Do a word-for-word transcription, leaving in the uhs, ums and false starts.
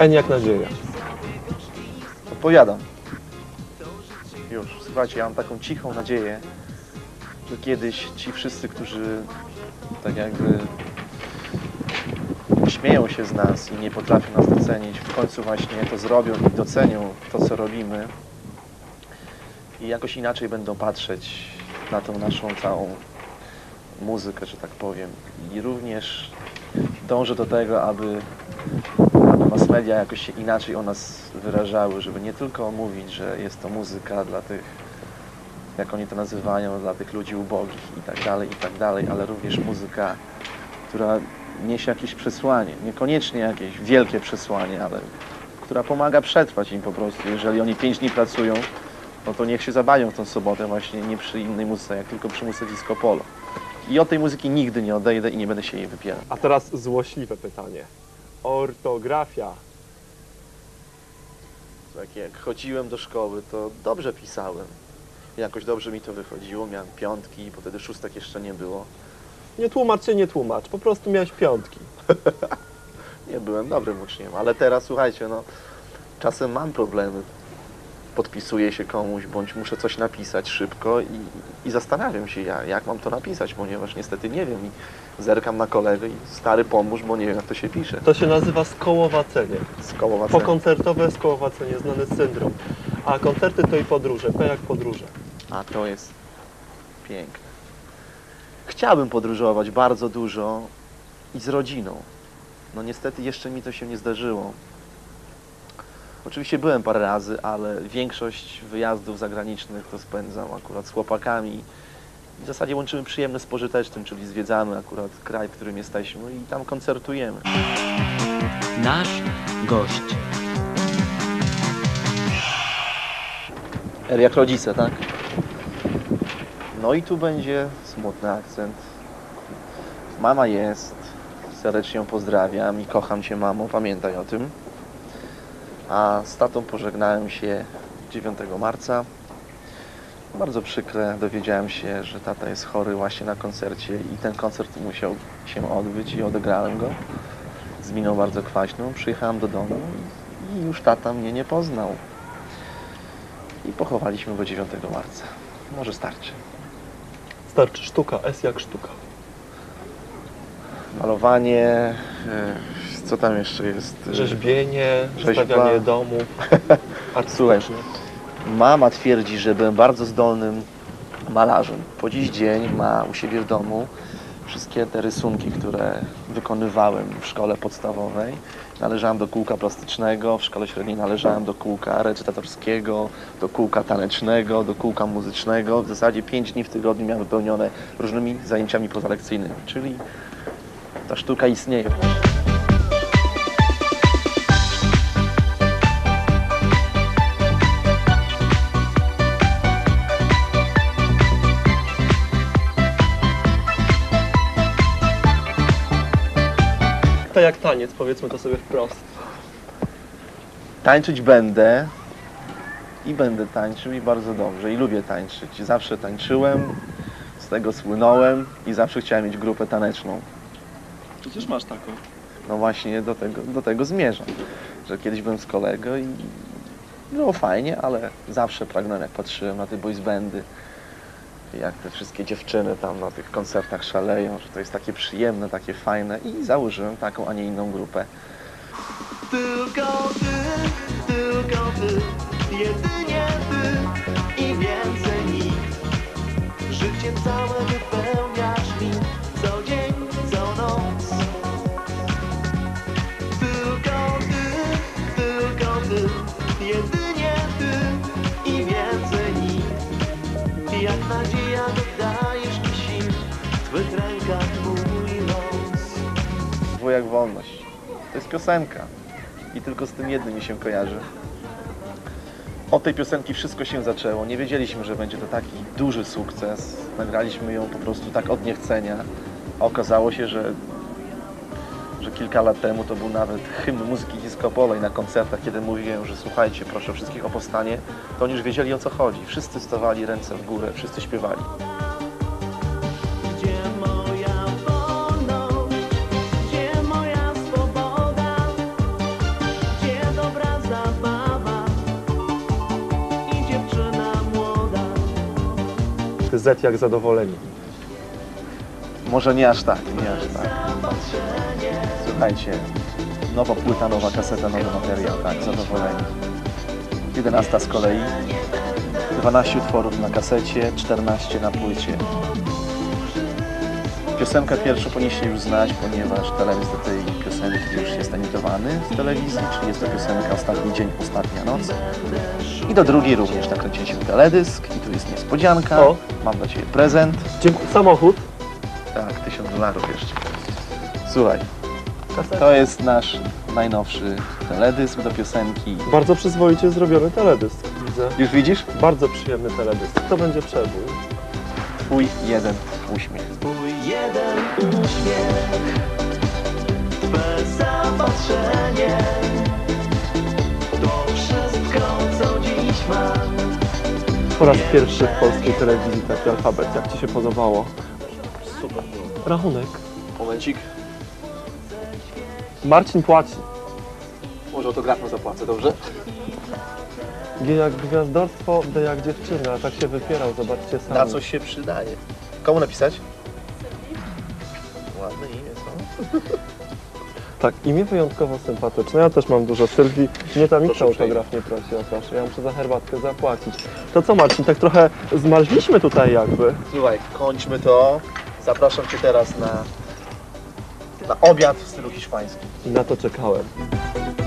N jak nadzieja. Odpowiadam. Już, słuchajcie, ja mam taką cichą nadzieję, że kiedyś ci wszyscy, którzy tak jakby śmieją się z nas i nie potrafią nas docenić, w końcu właśnie to zrobią i docenią to, co robimy i jakoś inaczej będą patrzeć na tą naszą całą muzykę, że tak powiem. I również dążę do tego, aby, aby mass media jakoś się inaczej o nas wyrażały, żeby nie tylko mówić, że jest to muzyka dla tych, jak oni to nazywają, dla tych ludzi ubogich i tak dalej, i tak dalej, ale również muzyka, która niesie jakieś przesłanie, niekoniecznie jakieś wielkie przesłanie, ale która pomaga przetrwać im po prostu. Jeżeli oni pięć dni pracują, no to niech się zabawią w tą sobotę właśnie nie przy innej muzyce, jak tylko przy muzyce disco polo. I od tej muzyki nigdy nie odejdę i nie będę się jej wypierał. A teraz złośliwe pytanie. Ortografia. Tak jak chodziłem do szkoły, to dobrze pisałem. Jakoś dobrze mi to wychodziło, miałem piątki, bo wtedy szóstek jeszcze nie było. Nie tłumacz się, nie tłumacz. Po prostu miałeś piątki. Nie byłem dobrym uczniem, ale teraz słuchajcie, no czasem mam problemy. Podpisuję się komuś, bądź muszę coś napisać szybko i, i zastanawiam się ja, jak mam to napisać, ponieważ niestety nie wiem i zerkam na kolegę i stary pomóż, bo nie wiem, jak to się pisze. To się nazywa skołowacenie. Skołowacenie. Pokoncertowe skołowacenie, znany syndrom. A koncerty to i podróże. P jak podróże. A to jest piękne. Chciałbym podróżować bardzo dużo i z rodziną. No niestety jeszcze mi to się nie zdarzyło. Oczywiście byłem parę razy, ale większość wyjazdów zagranicznych to spędzam akurat z chłopakami. W zasadzie łączymy przyjemne z pożytecznym, czyli zwiedzamy akurat kraj, w którym jesteśmy i tam koncertujemy. Nasz gość. R jak rodzice, tak? No i tu będzie smutny akcent. Mama jest, serdecznie ją pozdrawiam i kocham Cię, mamo, pamiętaj o tym. A z tatą pożegnałem się dziewiątego marca. Bardzo przykre, dowiedziałem się, że tata jest chory właśnie na koncercie i ten koncert musiał się odbyć i odegrałem go z miną bardzo kwaśną. Przyjechałem do domu i już tata mnie nie poznał. I pochowaliśmy go dziewiątego marca. Może starczy. Starczy sztuka, S jak sztuka. Malowanie, co tam jeszcze jest? Rzeźbienie, Rzeźba. stawianie domów. Słuchaj, mama twierdzi, że byłem bardzo zdolnym malarzem. Po dziś dzień ma u siebie w domu wszystkie te rysunki, które wykonywałem w szkole podstawowej. Należałem do kółka plastycznego, w szkole średniej należałem do kółka recytatorskiego, do kółka tanecznego, do kółka muzycznego. W zasadzie pięć dni w tygodniu miałem wypełnione różnymi zajęciami pozalekcyjnymi, czyli ta sztuka istnieje. To jak taniec, powiedzmy to sobie wprost. Tańczyć będę i będę tańczył i bardzo dobrze i lubię tańczyć. Zawsze tańczyłem, z tego słynąłem i zawsze chciałem mieć grupę taneczną. Przecież masz taką. No właśnie do tego, do tego zmierzam, że kiedyś byłem z kolegą i było fajnie, ale zawsze pragnąłem, jak patrzyłem na te boys bandy, jak te wszystkie dziewczyny tam na tych koncertach szaleją, że to jest takie przyjemne, takie fajne i założyłem taką, a nie inną grupę. Tylko ty, tylko ty, jedynie ty i więcej nic. Życiem całe wypełniasz mi co dzień, co noc. Tylko ty, tylko ty, jedynie ty i więcej nic. Jak nadzieja dodajesz mi sił, w twych rękach mój los. Wujek Wolność. To jest piosenka i tylko z tym jednym mi się kojarzy. Od tej piosenki wszystko się zaczęło. Nie wiedzieliśmy, że będzie to taki duży sukces. Nagraliśmy ją po prostu tak od niechcenia. A okazało się, że, że kilka lat temu to był nawet hymn muzyki disco polo i na koncertach, kiedy mówiłem, że słuchajcie, proszę wszystkich o powstanie, to oni już wiedzieli, o co chodzi. Wszyscy stawali ręce w górę, wszyscy śpiewali. Gdzie moja wolność, gdzie moja swoboda, gdzie efekty Z jak zadowoleni. Może nie aż tak, nie aż tak. Słuchajcie, nowa płyta, nowa kaseta, nowy materiał, tak, zadowoleni. jedenasta z kolei, dwanaście utworów na kasecie, czternaście na płycie. Piosenkę pierwszą powinniście już znać, ponieważ teledysk do tej piosenki już jest emitowany w telewizji, czyli jest to piosenka Ostatni dzień, ostatnia noc. I do drugiej również nakręciliśmy teledysk i tu jest niespodzianka. O. Mam dla Ciebie prezent. Dziękuję. Samochód. Tak, tysiąc dolarów jeszcze. Słuchaj, Kaseta. to jest nasz najnowszy teledysk do piosenki. Bardzo przyzwoicie zrobiony teledysk, widzę. Już widzisz? Bardzo przyjemny teledysk. To będzie przebój. Twój jeden uśmiech. Twój jeden uśmiech, Twe zapatrzenie, to wszystko, co dziś mam. Po raz pierwszy w polskiej telewizji taki alfabet. Jak Ci się podobało? Super. Rachunek. Momencik. Marcin płaci. Może autografem zapłacę, dobrze? G jak gwiazdorstwo, D jak dziewczyna. Tak się wypierał, zobaczcie sami. Na coś się przydaje. Komu napisać? Ładne imię, co? Tak, imię wyjątkowo sympatyczne. Ja też mam dużo Sylwii. Nie tam nikt Proszę autograf nie prosi, o proszę. Ja muszę za herbatkę zapłacić. To co, Marcin, tak trochę zmarzliśmy tutaj jakby. Słuchaj, kończmy to. Zapraszam Cię teraz na, na obiad w stylu hiszpańskim. I na to czekałem.